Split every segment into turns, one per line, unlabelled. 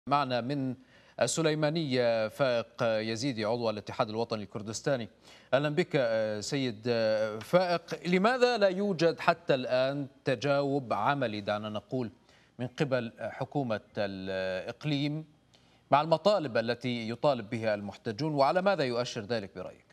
معنا من السليمانية فائق يزيدي عضو الاتحاد الوطني الكردستاني. أهلا بك سيد فائق. لماذا لا يوجد حتى الآن تجاوب عملي دعنا نقول من قبل حكومة الإقليم مع المطالب التي يطالب بها المحتجون، وعلى ماذا يؤشر ذلك برأيك؟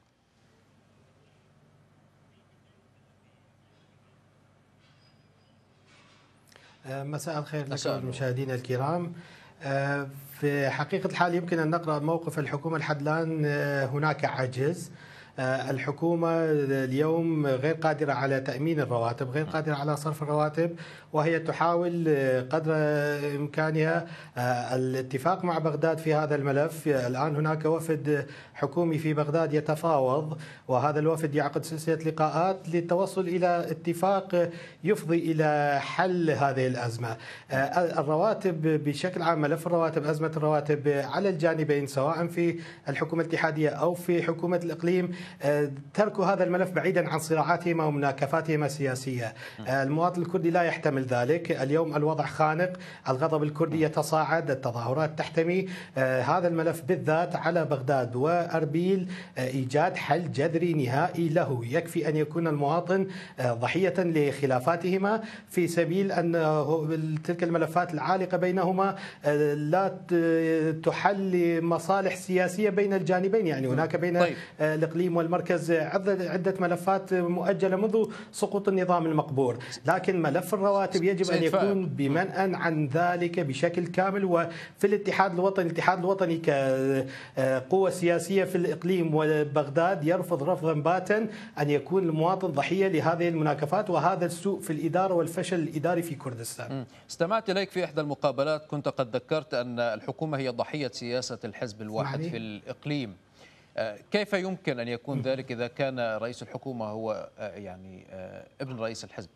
مساء الخير لك والمشاهدين الكرام. في حقيقة الحال يمكن أن نقرأ موقف الحكومة لحد الآن. هناك عجز. الحكومة اليوم غير قادرة على تأمين الرواتب، غير قادرة على صرف الرواتب، وهي تحاول قدر إمكانها الاتفاق مع بغداد في هذا الملف. الآن هناك وفد حكومي في بغداد يتفاوض، وهذا الوفد يعقد سلسلة لقاءات للتوصل إلى اتفاق يفضي إلى حل هذه الأزمة. الرواتب بشكل عام، ملف الرواتب، أزمة الرواتب على الجانبين سواء في الحكومة الاتحادية أو في حكومة الإقليم، تركوا هذا الملف بعيدا عن صراعاتهما ومناكفاتهما السياسية. المواطن الكردي لا يحتمل ذلك. اليوم الوضع خانق، الغضب الكردي يتصاعد، التظاهرات تحتمي. هذا الملف بالذات على بغداد وأربيل إيجاد حل جذري نهائي له. يكفي أن يكون المواطن ضحية لخلافاتهما في سبيل أن تلك الملفات العالقة بينهما لا تحل لمصالح سياسية بين الجانبين. يعني هناك بين الإقليم والمركز عدة ملفات مؤجلة منذ سقوط النظام المقبور، لكن ملف الرواتب يجب أن يكون بمنأى عن ذلك بشكل كامل. وفي الاتحاد الوطني كقوة سياسية في الإقليم وبغداد يرفض رفضا باتا أن يكون المواطن ضحية لهذه المناكفات وهذا السوء في الإدارة والفشل الإداري في كردستان.
استمعت إليك في إحدى المقابلات، كنت قد ذكرت أن الحكومة هي ضحية سياسة الحزب الواحد في الإقليم. كيف يمكن أن يكون ذلك إذا كان رئيس الحكومة هو يعني ابن رئيس الحزب؟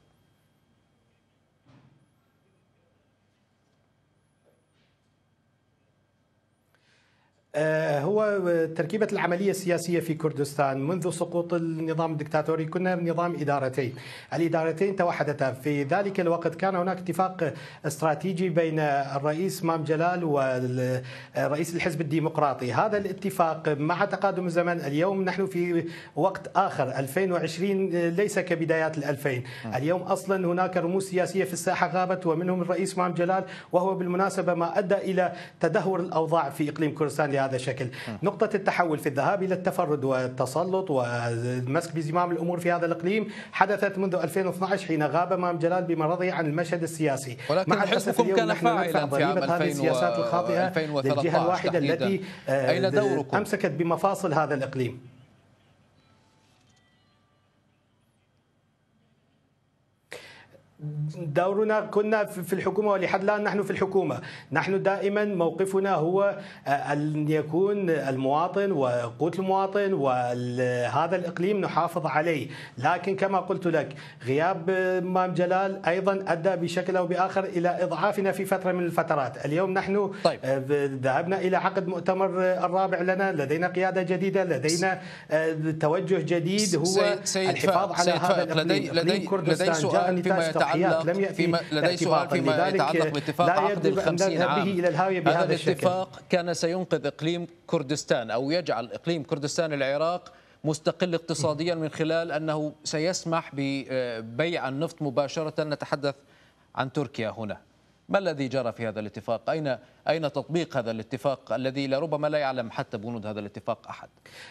هو تركيبة العملية السياسية في كردستان منذ سقوط النظام الدكتاتوري كنا نظام إدارتين. الإدارتين توحدتا. في ذلك الوقت كان هناك اتفاق استراتيجي بين الرئيس مام جلال ورئيس الحزب الديمقراطي. هذا الاتفاق مع تقادم الزمن اليوم نحن في وقت آخر، 2020 ليس كبدايات ال2000. اليوم أصلا هناك رموز سياسية في الساحة غابت، ومنهم الرئيس مام جلال، وهو بالمناسبة ما أدى إلى تدهور الأوضاع في إقليم كردستان بهذا الشكل. نقطة التحول في الذهاب إلى التفرد والتسلط والمسك بزمام الأمور في هذا الإقليم حدثت منذ 2012 حين غاب مام جلال بمرضه عن المشهد السياسي.
ولكن حزبكم كان فاعلا في عام 2000
هذه السياسات الخاطئة للجهة الواحدة التي
أين دوركم؟
أمسكت بمفاصل هذا الإقليم. دورنا كنا في الحكومة، ولحد الآن نحن في الحكومة. نحن دائما موقفنا هو أن يكون المواطن وقوت المواطن وهذا الإقليم نحافظ عليه. لكن كما قلت لك، غياب مام جلال أيضا أدى بشكل أو بآخر إلى إضعافنا في فترة من الفترات. اليوم نحن ذهبنا إلى عقد مؤتمر الرابع لنا، لدينا قيادة جديدة، لدينا توجه جديد هو الحفاظ على هذا الإقليم.
لدي سؤال فيما يتعلق لدي سؤال فيما يتعلق باتفاق عقد ال50 عام. هذا الاتفاق كان سينقذ إقليم كردستان أو يجعل إقليم كردستان العراق مستقل اقتصاديا من خلال أنه سيسمح ببيع النفط مباشرة. نتحدث عن تركيا هنا. ما الذي جرى في هذا الاتفاق؟ أين تطبيق هذا الاتفاق الذي لربما لا يعلم حتى بنود هذا الاتفاق أحد؟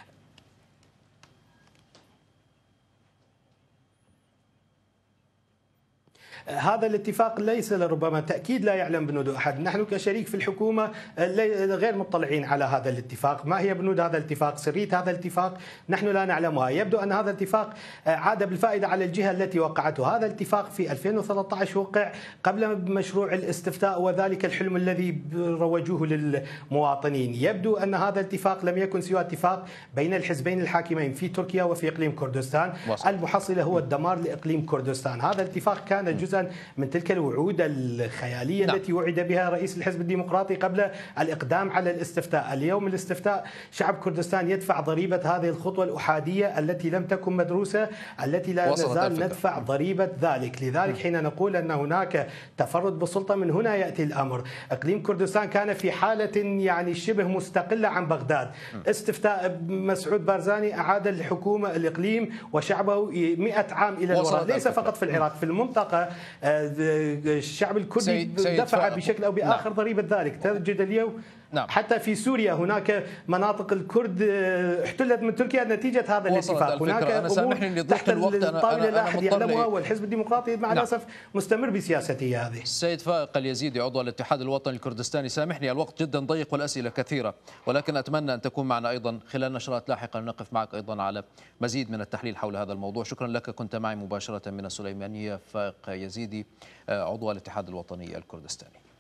هذا الاتفاق ليس لربما تأكيد لا يعلم بنوده أحد. نحن كشريك في الحكومة غير مطلعين على هذا الاتفاق. ما هي بنود هذا الاتفاق؟ سرية هذا الاتفاق نحن لا نعلمها. يبدو أن هذا الاتفاق عاد بالفائدة على الجهة التي وقعته. هذا الاتفاق في 2013 وقع قبل مشروع الاستفتاء وذلك الحلم الذي روجوه للمواطنين. يبدو أن هذا الاتفاق لم يكن سوى اتفاق بين الحزبين الحاكمين في تركيا وفي إقليم كردستان. المحصلة هو الدمار لإقليم كردستان. هذا الاتفاق كان جزء جزءا من تلك الوعود الخيالية التي وعد بها رئيس الحزب الديمقراطي قبل الإقدام على الاستفتاء. اليوم الاستفتاء شعب كردستان يدفع ضريبة هذه الخطوة الأحادية التي لم تكن مدروسة، التي لا نزال ندفع ضريبة ذلك. لذلك حين نقول أن هناك تفرد بالسلطة، من هنا يأتي الأمر. إقليم كردستان كان في حالة يعني شبه مستقلة عن بغداد. استفتاء مسعود بارزاني أعاد الحكومة الإقليم وشعبه 100 عام إلى الوراء، ليس فقط في العراق، في المنطقة. الشعب الكردي دفع بشكل أو بآخر ضريبة ذلك. تجد اليوم حتى في سوريا هناك مناطق الكرد احتلت من تركيا نتيجة هذا الاتفاق. هناك أمور تحت الطاولة لا أحد يعلمها، والحزب الديمقراطي مع الأسف مستمر بسياسته هذه.
السيد فائق اليزيدي عضو الاتحاد الوطني الكردستاني، سامحني الوقت جدا ضيق والأسئلة كثيرة، ولكن أتمنى أن تكون معنا أيضا خلال نشرات لاحقة، نقف معك أيضا على مزيد من التحليل حول هذا الموضوع. شكرا لك، كنت معي مباشرة من السليمانية فائق يزيدي عضو الاتحاد الوطني الكردستاني.